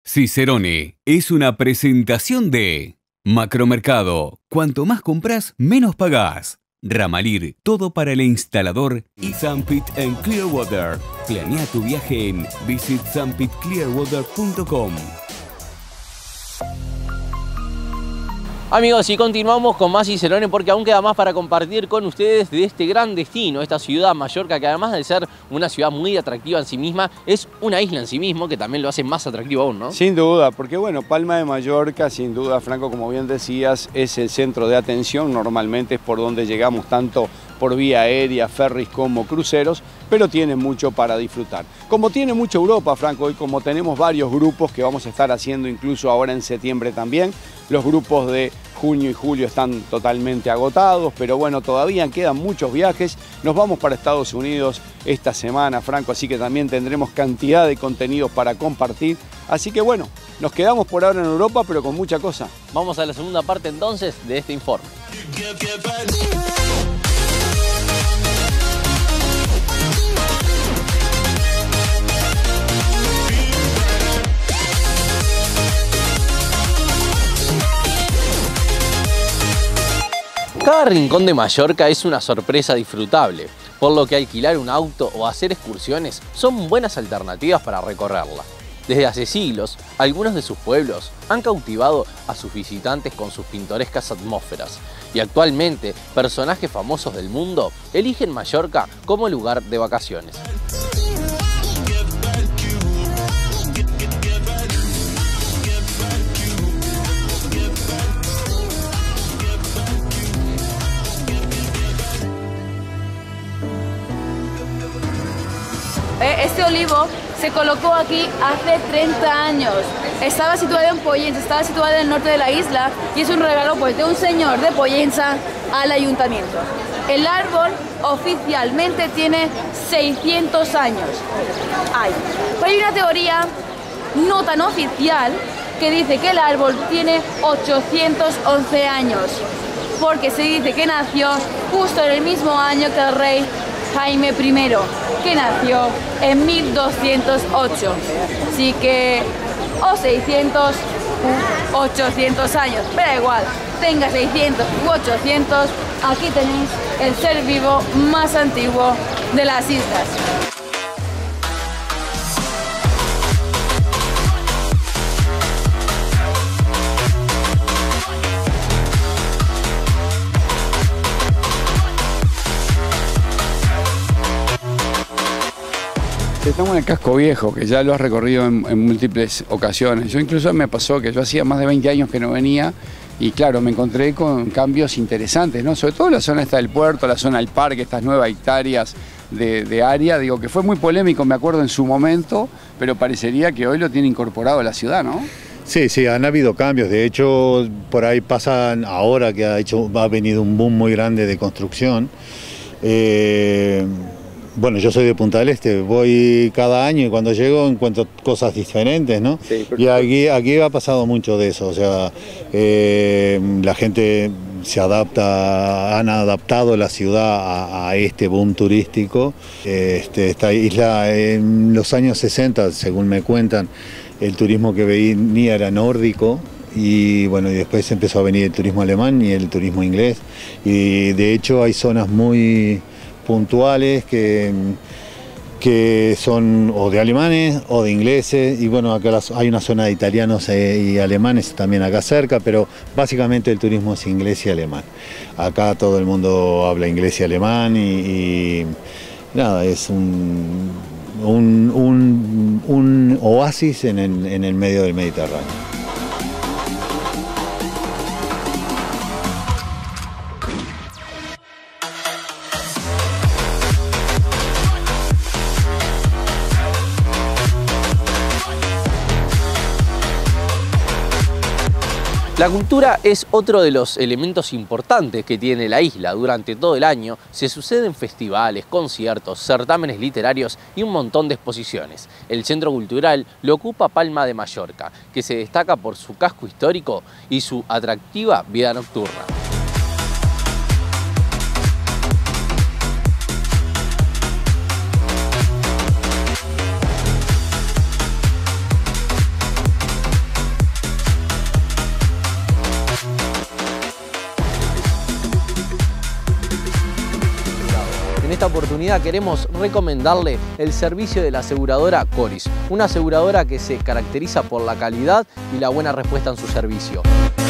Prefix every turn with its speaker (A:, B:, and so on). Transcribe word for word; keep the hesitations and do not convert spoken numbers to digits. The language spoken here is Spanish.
A: Cicerone es una presentación de Macromercado. Cuanto más compras, menos pagás. Ramalir, todo para el instalador. Y Sunpit en Clearwater. Planea tu viaje en visit sunpit clearwater punto com.
B: Amigos, y continuamos con más Cicerone porque aún queda más para compartir con ustedes de este gran destino, esta ciudad, Mallorca, que además de ser una ciudad muy atractiva en sí misma, es una isla en sí mismo que también lo hace más atractivo aún, ¿no?
C: Sin duda, porque bueno, Palma de Mallorca, sin duda, Franco, como bien decías, es el centro de atención, normalmente es por donde llegamos tanto por vía aérea, ferries como cruceros, pero tiene mucho para disfrutar. Como tiene mucho Europa, Franco, y como tenemos varios grupos que vamos a estar haciendo incluso ahora en septiembre también, los grupos de junio y julio están totalmente agotados, pero bueno, todavía quedan muchos viajes. Nos vamos para Estados Unidos esta semana, Franco, así que también tendremos cantidad de contenidos para compartir. Así que bueno, nos quedamos por ahora en Europa, pero con mucha cosa.
B: Vamos a la segunda parte entonces de este informe. Cada rincón de Mallorca es una sorpresa disfrutable, por lo que alquilar un auto o hacer excursiones son buenas alternativas para recorrerla. Desde hace siglos, algunos de sus pueblos han cautivado a sus visitantes con sus pintorescas atmósferas, y actualmente personajes famosos del mundo eligen Mallorca como lugar de vacaciones.
D: Este olivo se colocó aquí hace treinta años. Estaba situado en Pollença, estaba situado en el norte de la isla y es un regalo pues, de un señor de Pollença al ayuntamiento. El árbol oficialmente tiene seiscientos años. Hay. Pero hay una teoría no tan oficial que dice que el árbol tiene ochocientos once años, porque se dice que nació justo en el mismo año que el rey Jaime primero, que nació en mil doscientos ocho. Así que, o seiscientos u ochocientos años, pero igual, tenga seiscientos u ochocientos, aquí tenéis el ser vivo más antiguo de las islas.
C: Estamos en el casco viejo, que ya lo has recorrido en, en múltiples ocasiones. Yo incluso me pasó que yo hacía más de veinte años que no venía y claro, me encontré con cambios interesantes, ¿no? Sobre todo la zona esta del puerto, la zona del parque, estas nuevas hectáreas de, de área, digo que fue muy polémico, me acuerdo en su momento, pero parecería que hoy lo tiene incorporado a la ciudad, ¿no?
E: Sí, sí, han habido cambios. De hecho, por ahí pasan ahora que ha, hecho, ha venido un boom muy grande de construcción. Eh, Bueno, yo soy de Punta del Este, voy cada año y cuando llego encuentro cosas diferentes, ¿no? Sí, y aquí, aquí ha pasado mucho de eso, o sea, eh, la gente se adapta, han adaptado la ciudad a, a este boom turístico. Este, esta isla en los años sesenta, según me cuentan, el turismo que venía era nórdico. Y bueno, y después empezó a venir el turismo alemán y el turismo inglés. Y de hecho hay zonas muy puntuales que, que son o de alemanes o de ingleses, y bueno, acá las, hay una zona de italianos y alemanes también acá cerca, pero básicamente el turismo es inglés y alemán. Acá todo el mundo habla inglés y alemán y, y nada, es un, un, un, un oasis en el, en el medio del Mediterráneo.
B: La cultura es otro de los elementos importantes que tiene la isla. Durante todo el año se suceden festivales, conciertos, certámenes literarios y un montón de exposiciones. El centro cultural lo ocupa Palma de Mallorca, que se destaca por su casco histórico y su atractiva vida nocturna. En esta oportunidad queremos recomendarle el servicio de la aseguradora Coris, una aseguradora que se caracteriza por la calidad y la buena respuesta en su servicio.